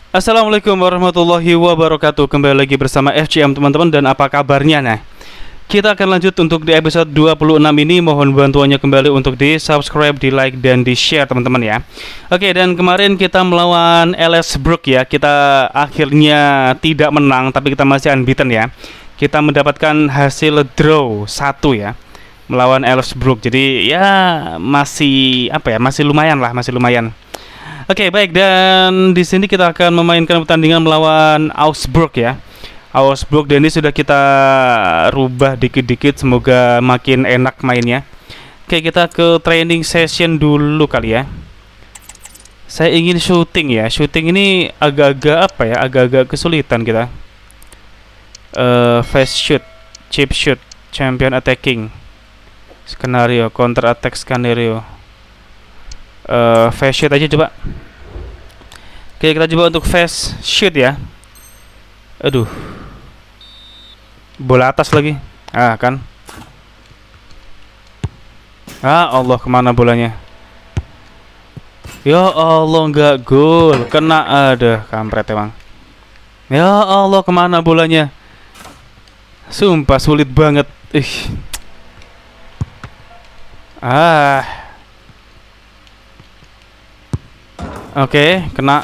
Assalamualaikum warahmatullahi wabarakatuh. Kembali lagi bersama FCM teman-teman, dan apa kabarnya? Nah, kita akan lanjut untuk di episode 26 ini. Mohon bantuannya kembali untuk di subscribe, di like, dan di share teman-teman ya. Oke, dan kemarin kita melawan LS Brook ya. Kita akhirnya tidak menang, tapi kita masih unbeaten ya. Kita mendapatkan hasil draw 1 ya, melawan LS Brook. Jadi ya masih apa ya, masih lumayan lah, masih lumayan. Oke, baik, dan di sini kita akan memainkan pertandingan melawan Augsburg ya. Augsburg, dan ini sudah kita rubah dikit-dikit, semoga makin enak mainnya. Oke, kita ke training session dulu kali ya. Saya ingin shooting ya. Shooting ini agak-agak apa ya? Agak-agak kesulitan kita. Fast shoot, chip shoot, champion attacking, skenario, counter attack skenario. Fast shoot aja coba. Oke, kita coba untuk fast shoot ya. Aduh, bola atas lagi. Kan. Allah, kemana bolanya? Ya Allah, nggak gol. Kena, ada kampret emang. Ya Allah, kemana bolanya? Sumpah sulit banget. Oke, kena.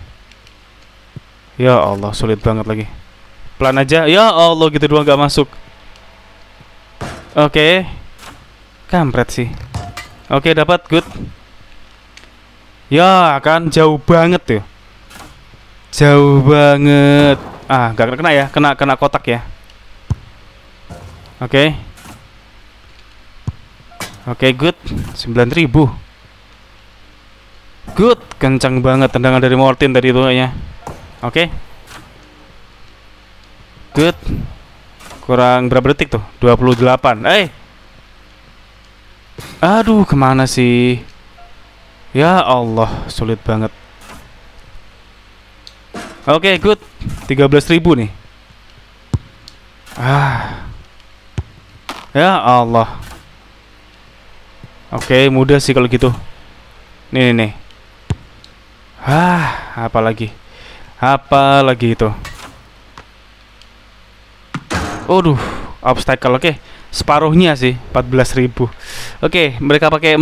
Ya Allah, sulit banget lagi. Pelan aja. Ya Allah, gitu doang gak masuk. Oke. Kampret sih. Oke, dapat, good. Ya kan, jauh banget tuh. Jauh banget. Gak kena ya. Kena kotak ya. Oke. Oke, good. 9.000. Good, kencang banget tendangan dari Mortin tadi itu kayaknya. Oke. Good. Kurang berapa detik tuh? 28. Aduh, kemana sih? Ya Allah, sulit banget. Oke, good. 13.000 nih. Ya Allah. Oke, mudah sih kalau gitu. Nih. Apa lagi itu? Waduh, obstacle. Oke, separuhnya sih, 14.000. Oke, mereka pakai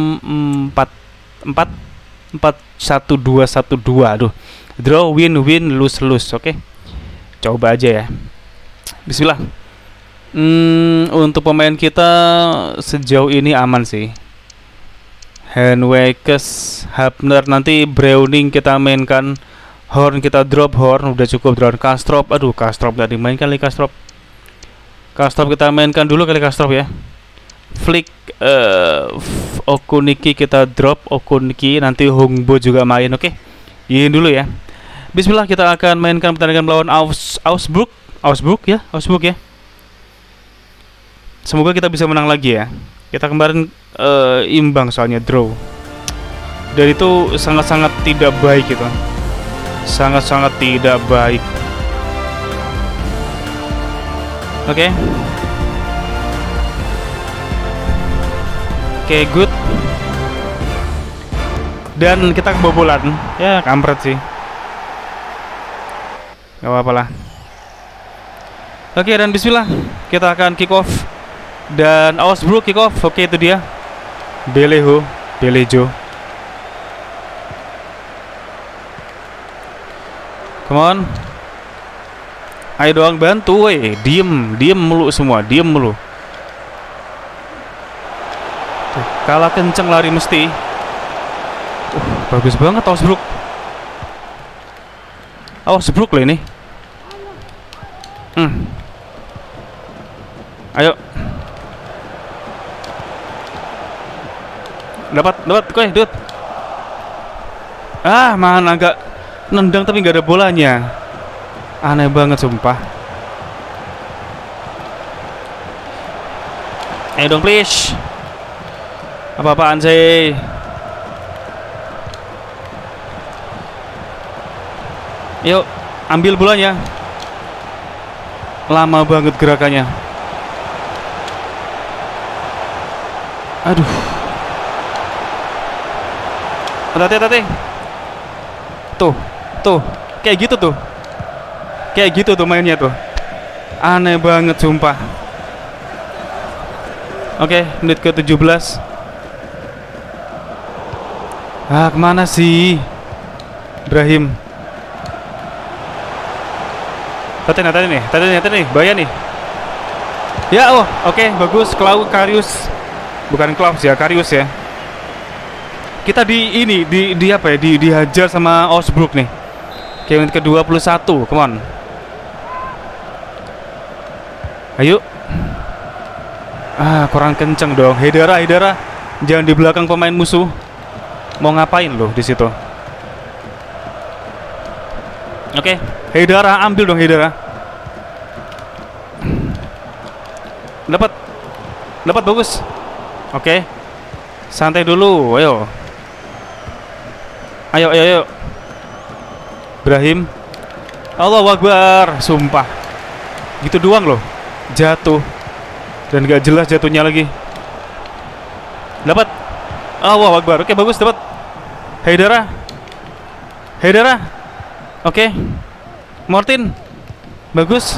4-1-2-1-2. Aduh, draw, win, lose. Oke, coba aja ya. Bismillah. Untuk pemain kita sejauh ini aman sih. Henwekes, Hapner, nanti Browning kita mainkan, Horn kita drop Horn, udah cukup drop. Kastrop, aduh Kastrop tadi mainkan lagi Kastrop kita mainkan dulu kali Kastrop ya. Flick, Okuniki kita drop Okuniki, nanti Hongbo juga main. Oke, ini dulu ya. Bismillah, kita akan mainkan pertandingan melawan Augsburg ya. Semoga kita bisa menang lagi ya. Kita kemarin imbang soalnya, draw. Dan itu sangat-sangat tidak baik gitu. Sangat-sangat tidak baik. Oke, good. Dan kita kebobolan. Ya, kampret sih. Gak apa-apa lah. Oke, dan bismillah, kita akan kick off. Dan Augsburg kick off. Oke, itu dia. Belejo. Come on. Ayo doang, bantu weh. Diem mulu semua, diem mulu. Tuh, kalah kenceng lari mesti. Bagus banget Augsburg loh ini. Ayo. Dapat, Dut. Mana agak nendang tapi nggak ada bolanya. Aneh banget sumpah. Ayo dong please. Apa-apaan sih? Yuk, ambil bolanya. Lama banget gerakannya. Aduh. Hati-hati. Tuh. Kayak gitu tuh. Kayak gitu tuh mainnya tuh. Aneh banget sumpah. Oke, menit ke-17. Kemana sih Ibrahim? Tadi nih, bahaya nih. Ya, oke, bagus. Karius. Bukan Klaus ya, Karius ya. Kita di apa ya? Dihajar sama Osbrook nih. Oke, menit ke-21. Come on. Ayo. Kurang kenceng dong. Haidara. Jangan di belakang pemain musuh. Mau ngapain loh di situ? Oke, Haidara, ambil dong Haidara. Dapat bagus. Oke. Santai dulu, ayo. Ibrahim. Allahu Akbar, sumpah. Gitu doang loh. Jatuh. Dan gak jelas jatuhnya lagi. Dapat. Allahu Akbar. Oke, bagus, dapat. Haidara. Oke. Martin. Bagus.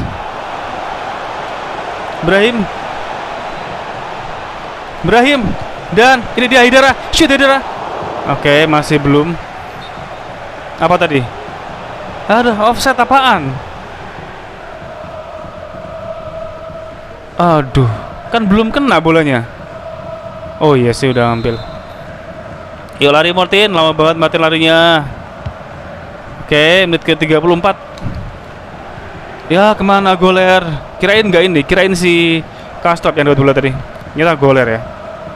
Ibrahim. Dan ini dia Haidara. Shoot Haidara. Oke, masih belum. Apa tadi? Aduh, offset apaan? Aduh, kan belum kena bolanya. Oh iya sih, udah ambil. Yuk lari Martin, lama banget Martin larinya. Oke, menit ke-34. Ya, kemana Goler? Kirain si Kastrop yang dapat bola tadi. Nyata Goler ya.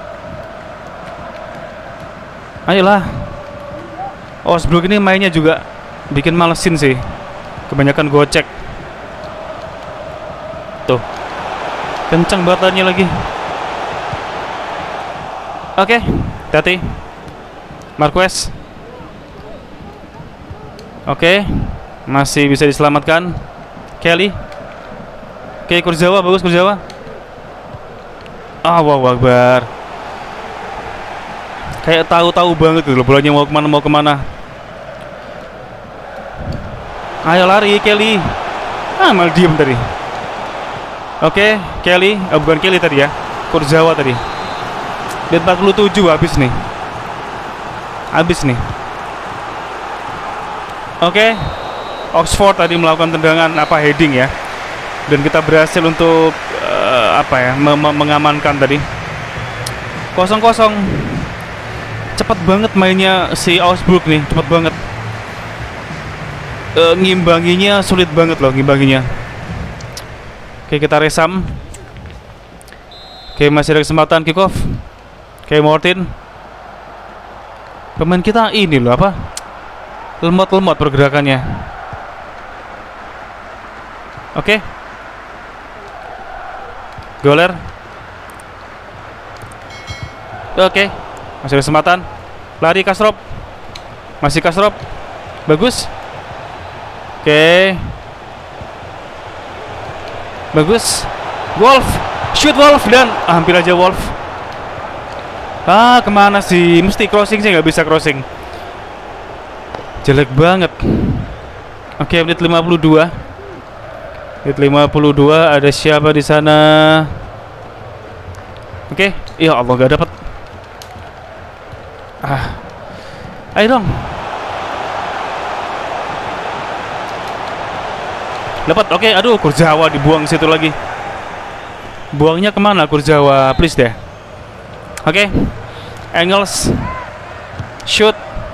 Ayolah. Osbrook ini mainnya juga bikin malesin sih. Kebanyakan gocek. Tuh. Kenceng banget larinya lagi. Oke, hati-hati. Marquez. Oke, masih bisa diselamatkan. Kelly. Oke, Kurzawa, bagus Kurzawa. Allahu Akbar. Kayak tahu banget gitu loh bolanya mau kemana. Ayo lari Kelly. Malah diem tadi. Oke, Kelly, bukan Kelly tadi ya. Kurzawa tadi. Di 47 habis nih. Oke, Oxford tadi melakukan tendangan heading ya, dan kita berhasil untuk mengamankan tadi. 0-0. Cepet banget mainnya si Osbrook nih, cepet banget. Ngimbanginya sulit banget loh ngimbanginya. Oke, kita resam. Oke, masih ada kesempatan kick off. Oke, Martin. Pemain kita ini loh lemot pergerakannya. Oke. Goler. Oke. Masih ada kesempatan. Lari Kastrop. Masih Kastrop. Bagus. Oke. Bagus. Wolf. Shoot Wolf dan hampir aja Wolf. Kemana sih? Mesti crossing sih, nggak bisa crossing. Jelek banget. Oke, menit 52. Menit 52 ada siapa di sana? Oke, ya Allah nggak dapat. Ayo dong. Dapat. Oke, aduh Kurzawa dibuang situ lagi. Buangnya kemana Kurzawa? Please deh. Oke. Engels. Shoot.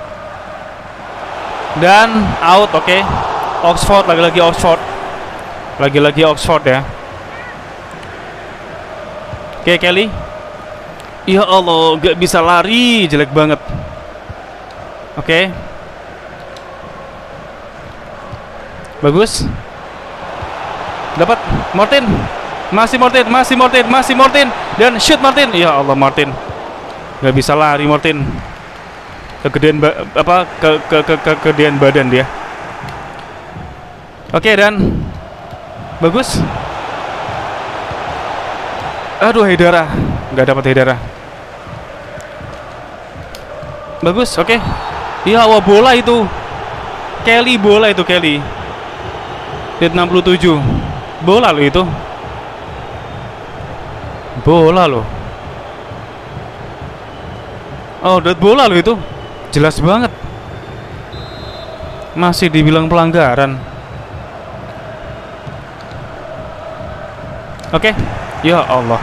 Dan out. Oke. Oxford, lagi-lagi Oxford. Lagi-lagi Oxford ya. Oke, Kelly. Ya Allah, gak bisa lari, jelek banget. Oke. Bagus. Dapat Martin. Masih Martin dan shoot Martin. Ya Allah, Martin. Gak bisa lari Martin. Kegedean kegedean badan dia. Oke, dan bagus. Aduh, Haidara. Nggak dapat Haidara. Bagus, oke. Ya Allah, bola itu. Kelly bola itu, Kelly. Menit 67. Bola lo itu. Bola lo. Oh, dead bola lo itu. Jelas banget. Masih dibilang pelanggaran. Oke. Ya Allah.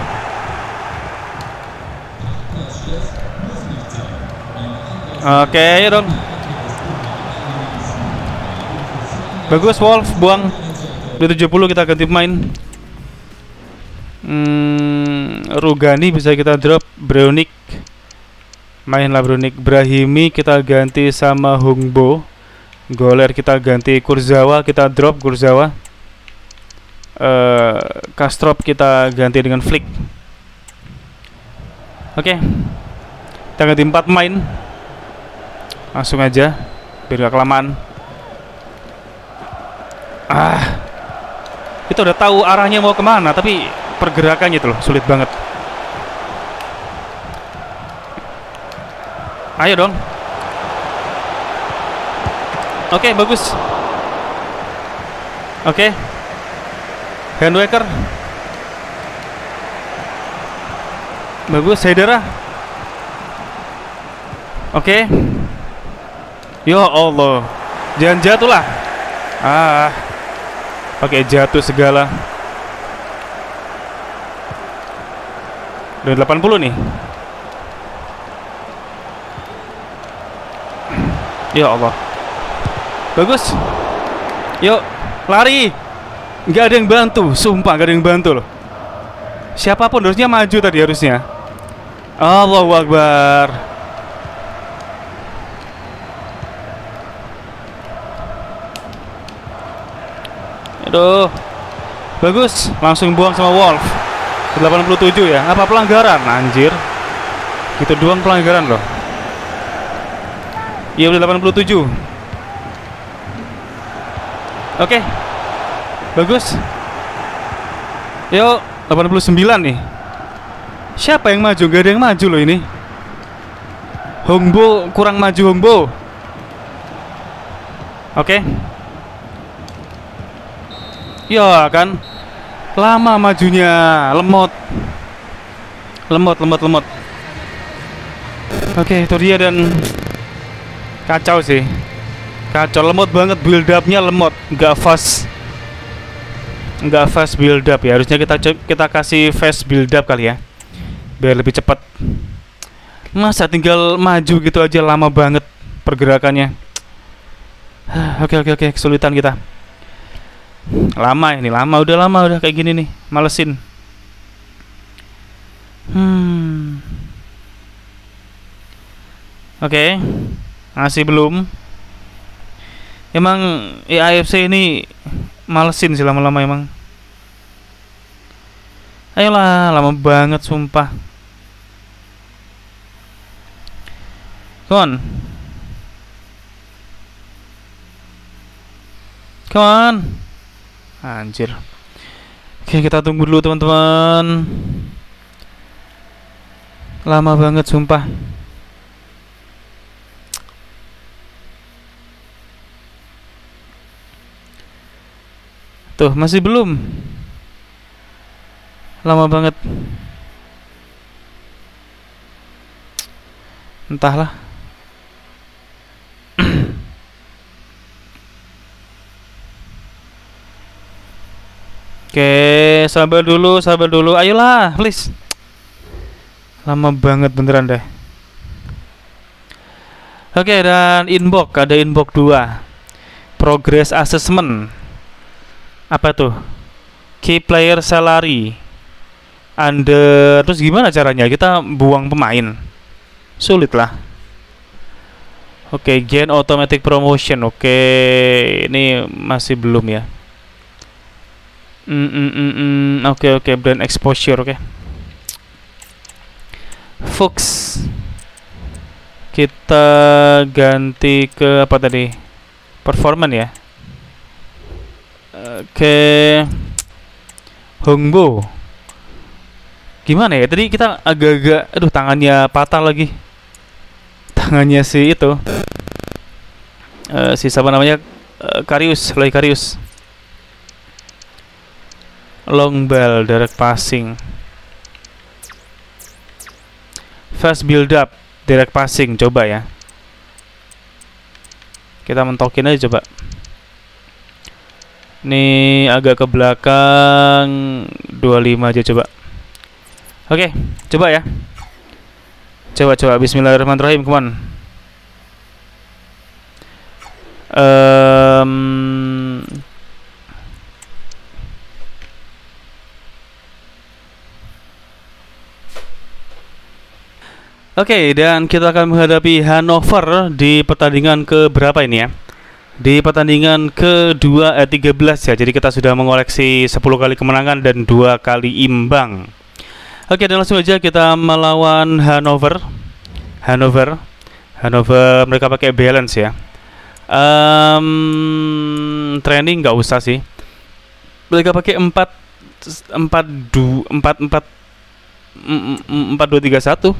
Oke, ya dong. Bagus, Wolf, buang. Di 70 kita ganti pemain. Rugani bisa kita drop. Brownik, mainlah Brownik. Brahimi kita ganti sama Hungbo. Goler kita ganti Kurzawa, kita drop Kurzawa. Kastrop kita ganti dengan Flick. Oke. Kita ganti 4 pemain. Langsung aja biar gak kelamaan. Kita udah tahu arahnya mau kemana, tapi pergerakannya itu loh sulit banget. Ayo dong. Oke, bagus. Oke. Handwaker. Bagus, Hedera. Oke. Ya Allah. Jangan jatuh lah. Pakai jatuh segala. Udah 80 nih. Ya Allah. Bagus. Yuk, lari. Gak ada yang bantu, sumpah gak ada yang bantu loh. Siapapun harusnya maju tadi harusnya. Allahu Akbar. Aduh. Bagus, langsung buang sama Wolf. 87 ya. Apa pelanggaran? Anjir. Gitu doang pelanggaran loh. Iya udah 87. Oke. Bagus. Yuk, 89 nih. Siapa yang maju? Gak ada yang maju loh ini. Hongbo kurang maju, Hongbo. Oke. Ya kan. Lama majunya, lemot. Lemot. Oke, itu dia dan kacau sih. Kacau, lemot banget, build up-nya lemot, nggak fast build up ya. Harusnya kita kasih fast build up kali ya, biar lebih cepat. Masa tinggal maju gitu aja lama banget pergerakannya. Oke, kesulitan kita. Lama udah kayak gini nih, malesin. Oke, masih belum. Emang AFC ini malesin sih lama-lama emang. Ayolah, lama banget sumpah. Come on. Anjir. Oke, kita tunggu dulu teman-teman. Lama banget sumpah. Tuh, masih belum. Lama banget. Entahlah. Oke, sabar dulu. Ayolah, please. Lama banget beneran deh. Oke, dan ada inbox 2. Progress assessment. Apa tuh? Key player salary. Terus gimana caranya? Kita buang pemain. Sulit lah. Oke, gain automatic promotion. Oke, ini masih belum ya. Oke, brand exposure. Oke. Fox kita ganti ke apa tadi? Performance ya. Oke. Hongbo. Gimana ya? Tadi kita agak-agak tangannya patah lagi. Tangannya si itu. Si siapa namanya? Karius, Loy Karius. Long ball, direct passing. Fast build up, direct passing, coba ya. Kita mentokin aja coba. Ini agak ke belakang 25 aja coba. Oke, coba ya. Coba bismillahirrahmanirrahim, come on. Oke, dan kita akan menghadapi Hannover di pertandingan ke berapa ini ya? Di pertandingan ke-2 13 ya. Jadi kita sudah mengoleksi 10 kali kemenangan dan 2 kali imbang. Oke, dan langsung aja kita melawan Hannover. Hannover mereka pakai balance ya. Training nggak usah sih. Mereka pakai 4-2-3-1.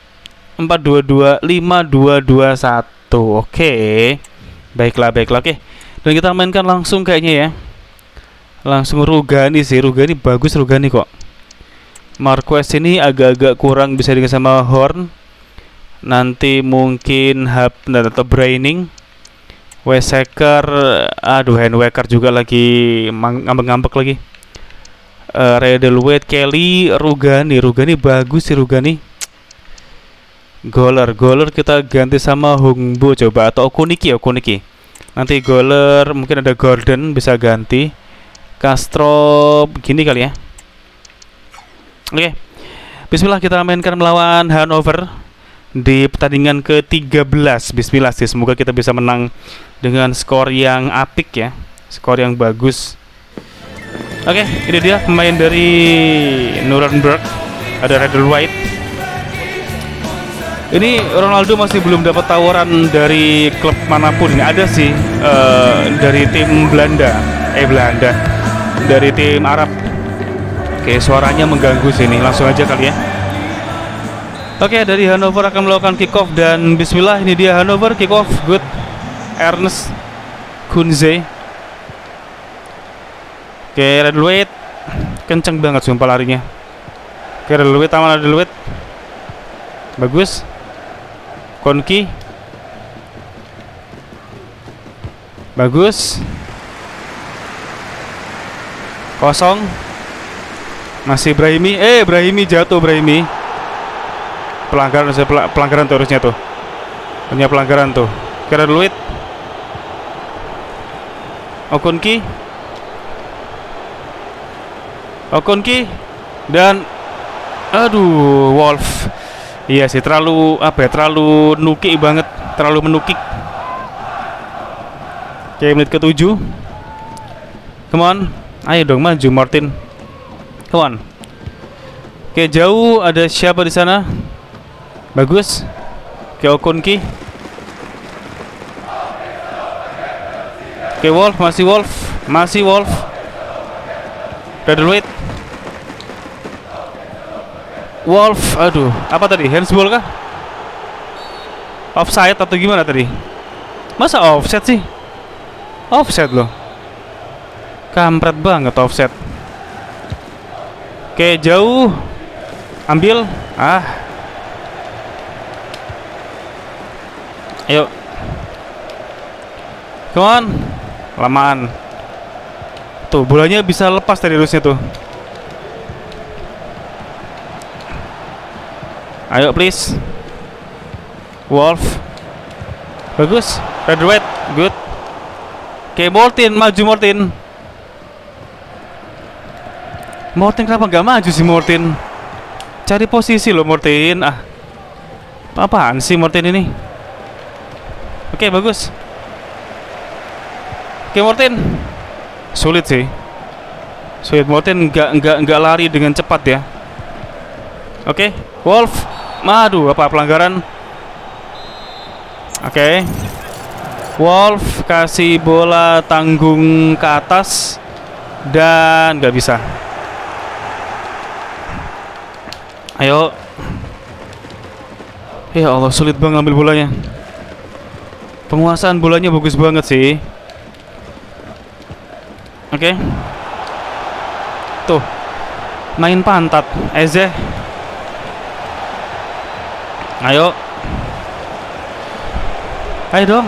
4-2-2-5-2-2-1. Oke. Baiklah. Oke. Dan kita mainkan langsung kayaknya ya. Langsung Rugani sih. Rugani bagus Rugani kok. Marquez ini agak-agak kurang bisa dengan sama Horn. Nanti mungkin Hub atau Braining. Weseker, aduh Handwecker juga lagi ngambek-ngambek lagi. Reddelweight, Kelly, Rugani bagus sih Rugani. Goler kita ganti sama Hungbo coba, atau Okuniki. Nanti Goler mungkin ada Gordon bisa ganti. Castro begini kali ya. Oke. Bismillah, kita mainkan melawan Hannover di pertandingan ke-13. Bismillah sih, semoga kita bisa menang dengan skor yang apik ya. Skor yang bagus. Oke, ini dia pemain dari Nuremberg. Ada Reddelweight. Ini Ronaldo masih belum dapat tawaran dari klub manapun. Ini ada sih dari tim Belanda. Dari tim Arab. Oke, suaranya mengganggu sini. Langsung aja kali ya. Oke, dari Hannover akan melakukan kick off dan bismillah, ini dia Hannover kick off. Good. Ernst Kunze. Oke, Reddelweight kenceng banget sumpah larinya. Oke, Reddelweight, aman Reddelweight. Bagus. Konki. Bagus. Kosong. Masih Brahimi. Brahimi jatuh Brahimi. Pelanggaran tuh harusnya tuh. Punya pelanggaran tuh. Kira Luit. Okonki. Dan aduh, Wolf. Iya sih, terlalu nuki banget, terlalu menukik. Oke, menit ke-7. Come on. Ayo dong maju Martin. Come on. Oke, jauh ada siapa di sana? Bagus. Oke, Okonki. Oke, Wolf, masih Wolf. Reddelweight. Wolf, aduh, apa tadi? Handsball kah? Offside atau gimana tadi? Masa offset sih? Offset loh. Kampret banget offset. Oke, jauh. Ambil. Ayo. Come on. Lamaan. Tuh, bolanya bisa lepas dari rusnya tuh. Ayo please. Wolf. Bagus. Reddelweight. Good. Oke, Mortin. Maju Mortin. Mortin kenapa nggak maju sih Mortin? Cari posisi loh Mortin. Apaan sih Mortin ini? Oke, bagus. Oke, Mortin. Sulit sih. Sulit. Mortin nggak lari dengan cepat ya. Oke, Wolf. Aduh, apa pelanggaran? Oke. Wolf kasih bola tanggung ke atas dan nggak bisa. Ayo. Ya Allah, sulit banget ambil bolanya. Penguasaan bolanya bagus banget sih. oke. Tuh, main pantat, Eze. Ayo. Ayo dong.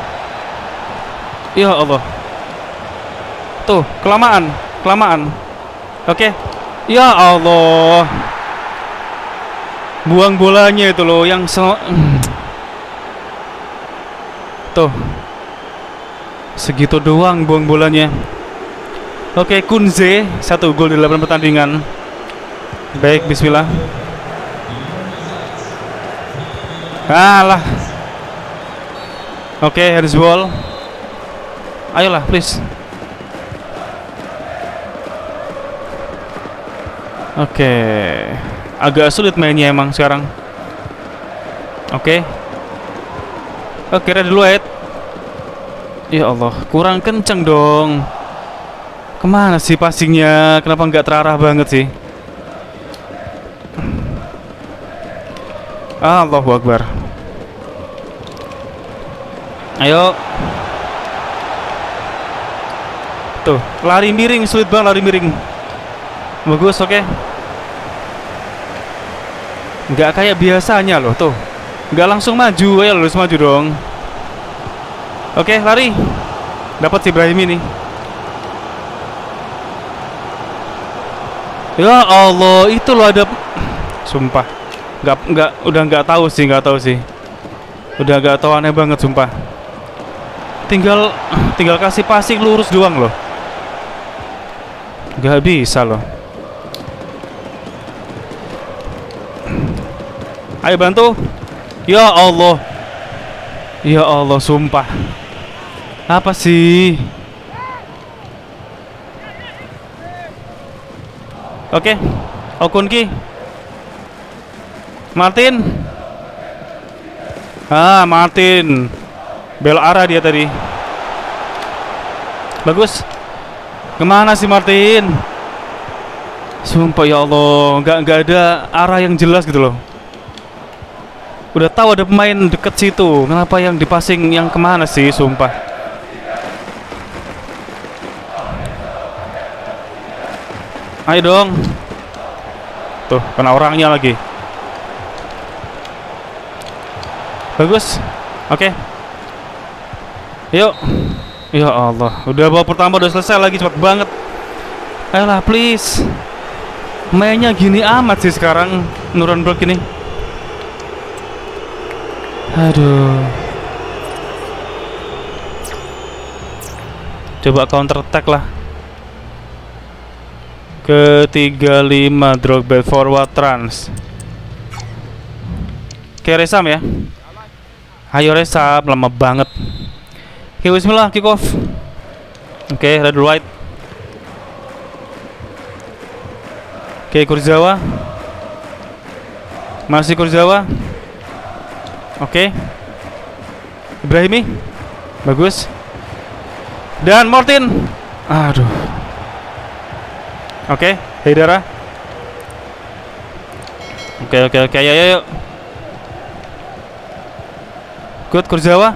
Ya Allah. Tuh, kelamaan. Oke. Ya Allah. Buang bolanya itu loh yang tuh. Segitu doang buang bolanya. Oke, Kunze 1 gol di 8 pertandingan. Baik, bismillah. Alah. Oke, handsball. Ayolah, please. Oke. Agak sulit mainnya emang sekarang. Oke. Oke, ready dulu, Ed. Ya Allah, kurang kenceng dong. Kemana sih passingnya? Kenapa nggak terarah banget sih? Allahu Akbar. Ayo. Tuh, lari miring, sulit banget lari miring. Bagus, oke. Nggak kayak biasanya loh, tuh. Nggak langsung maju, ya harus maju dong. Oke, lari. Dapat si Ibrahim ini. Ya Allah, itu loh ada. Sumpah, udah nggak tahu sih. Udah nggak tahu, aneh banget sumpah. Tinggal kasih passing lurus doang loh. Nggak bisa loh. Ayo bantu. Ya Allah. Ya Allah, sumpah. Apa sih? Oke, Okunki, Martin. Martin belok arah dia tadi. Bagus. Kemana sih Martin? Sumpah ya Allah, nggak ada arah yang jelas gitu loh. Udah tahu ada pemain deket situ, kenapa yang dipassing yang kemana sih? Sumpah. Ayo dong. Tuh, kena orangnya lagi. Bagus. Oke. Yuk. Ya Allah, udah babak pertama udah selesai lagi, cepet banget. Ayolah please. Mainnya gini amat sih sekarang Nuremberg ini. Aduh. Coba counter attack lah. Ke 35 Drogba forward trans. Oke, Resam ya. Ayo Resam, lama banget. Oke, bismillah, kick off. Oke, red right. Oke, Kurzawa. Masih Kurzawa. Oke. Ibrahimi. Bagus. Dan Martin. Aduh. Oke, Haidara. Oke, ayo. Good, Kurzawa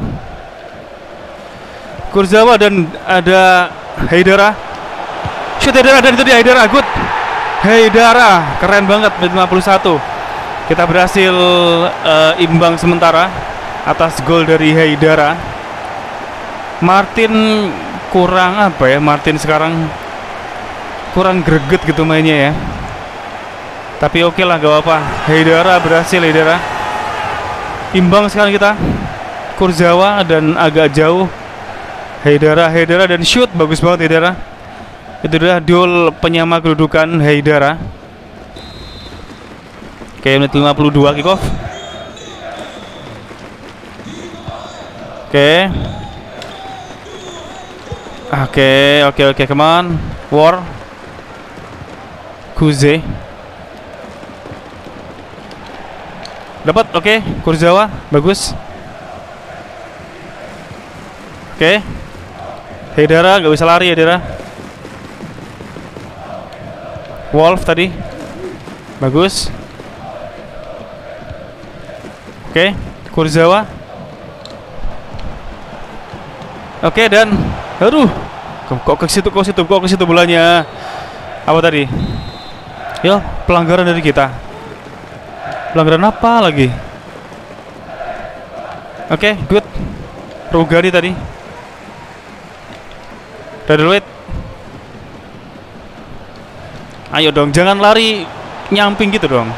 dan ada Haidara. Shoot Haidara, dan itu dia Haidara. Good. Haidara, keren banget. 51. Kita berhasil imbang sementara atas gol dari Haidara. Martin kurang apa ya? Martin sekarang kurang greget gitu mainnya ya. Tapi oke lah, gak apa-apa. Haidara berhasil, Haidara. Imbang sekarang kita. Kurzawa dan agak jauh Haidara dan shoot, bagus banget Haidara. Itu adalah duel penyama kedudukan Haidara. Oke, menit 52 kick off. Oke, come on. War Kuze dapat, oke. Kurzawa, bagus. Oke. Haidara nggak bisa lari, Haidara. Wolf tadi, bagus. Oke, Kurzawa. Oke, dan aduh, Kok ke situ, kok ke situ bolanya. Apa tadi? Ya, pelanggaran dari kita. Pelanggaran apa lagi? Oke, good. Rugani tadi. Redwet. Ayo dong, jangan lari nyamping gitu dong.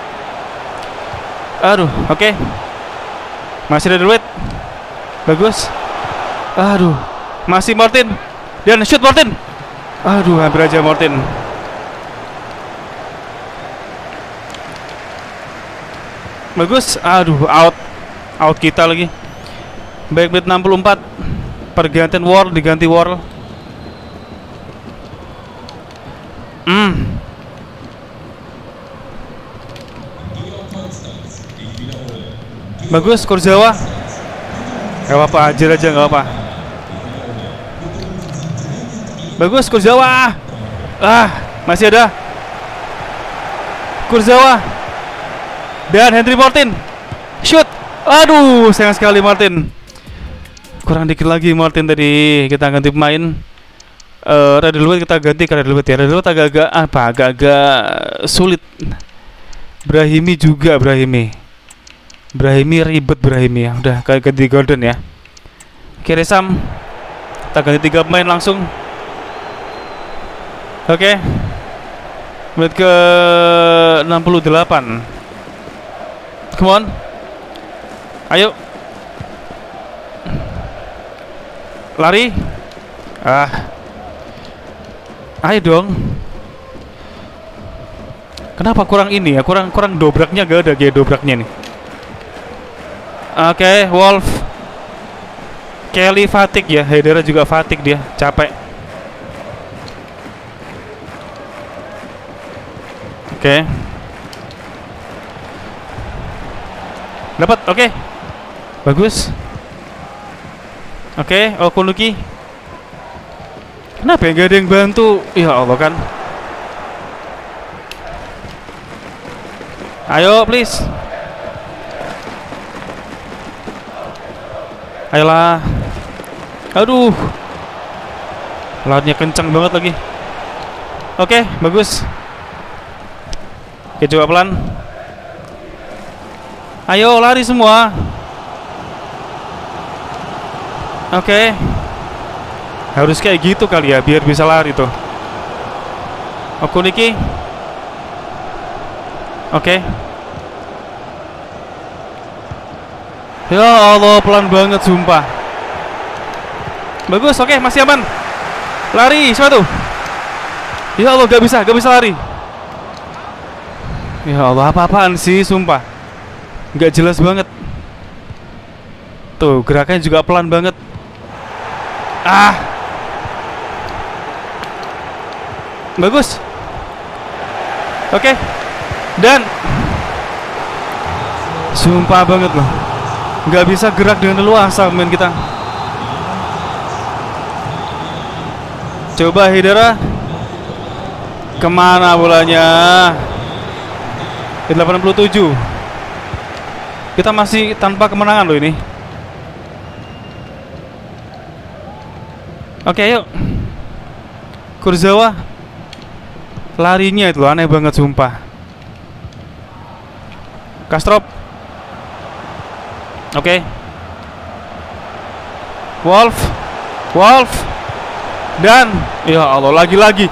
Aduh, oke. Masih Redwet. Bagus. Aduh, masih Martin. Dan shoot Martin. Aduh, hampir aja Martin. Bagus. Aduh, out kita lagi. Baik, menit 64. Pergantian Wall, diganti Wall. Bagus, Kurzawa. Gak apa-apa, ajar aja, gak apa. Bagus, Kurzawa. Masih ada Kurzawa. Dan Henry Martin. Shoot. Aduh, sayang sekali Martin. Kurang dikit lagi Martin tadi. Kita ganti pemain. Redwet kita ganti ke Redwet ya. Redwet agak-agak sulit. Brahimi juga Brahimi ribet Brahimi ya. Udah ganti Gordon ya. Oke, Sam. Kita ganti 3 pemain langsung. Oke. Menit ke 68. Come on. Ayo. Lari. Ayo dong. Kenapa kurang ini ya? Kurang dobraknya, gak ada kayak dobraknya nih. Oke, Wolf. Kelly fatigue ya. Hedera juga fatigue dia, capek. Oke. Dapat, oke. Bagus. Oke, Okunuki. Kenapa ya gak ada yang bantu? Ya Allah kan. Ayo please. Ayolah. Aduh. Lautnya kencang banget lagi. Oke, bagus. Oke, coba pelan. Ayo lari semua. Oke. Harus kayak gitu kali ya biar bisa lari tuh. Okuniki. Oke. Ya Allah, pelan banget sumpah. Bagus, oke, masih aman. Lari, siapa tuh? Ya Allah, gak bisa lari. Ya Allah, apa-apaan sih sumpah. Gak jelas banget. Tuh, gerakannya juga pelan banget. Bagus. Oke. Dan sumpah banget loh, nggak bisa gerak dengan leluasa main kita. Coba Hedera. Kemana bolanya? 87. Kita masih tanpa kemenangan loh ini. Oke, yuk. Kurzawa. Larinya itu aneh banget sumpah. Kastrop. Oke. Wolf. Dan ya Allah, lagi-lagi.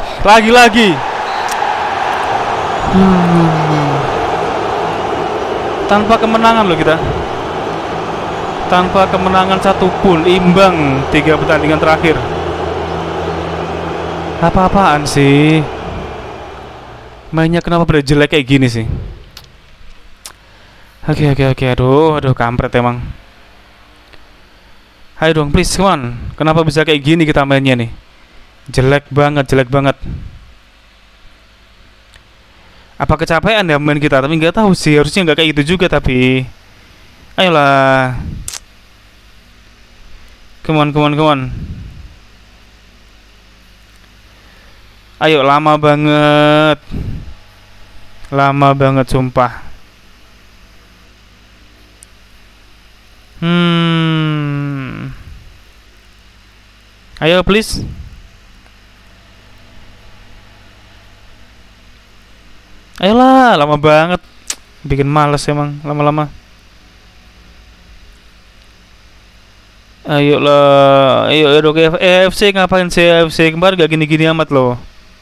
Tanpa kemenangan loh kita. Tanpa kemenangan satupun, imbang 3 pertandingan terakhir. Apa-apaan sih? Mainnya kenapa pada jelek kayak gini sih? Oke, aduh kampret emang. Ayo dong, please, come on. Kenapa bisa kayak gini kita mainnya nih? Jelek banget. Apa kecapean ya main kita? Tapi nggak tahu sih, harusnya nggak kayak gitu juga tapi. Ayolah. Come on. Ayo, lama banget sumpah. Ayo please. Ayolah, lama banget. Bikin males emang lama-lama. Ayolah, ayo dok. AFC ngapain sih? AFC kemarin gak gini-gini amat loh.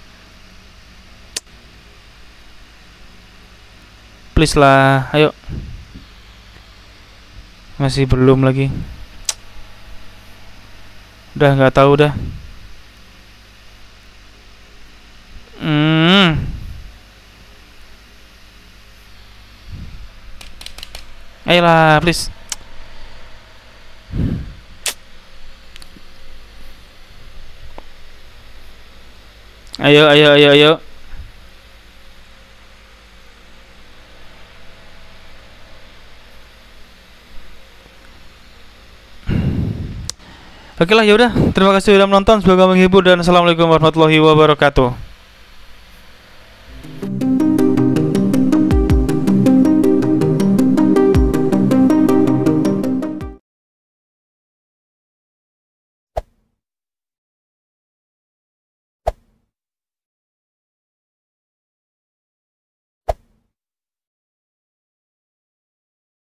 Please lah, ayo. Masih belum lagi. Udah nggak tahu dah. Ayolah, please. Ayo, ayo, ayo, ayo. Oke lah, ya udah. Terima kasih sudah menonton. Semoga menghibur dan assalamualaikum warahmatullahi wabarakatuh.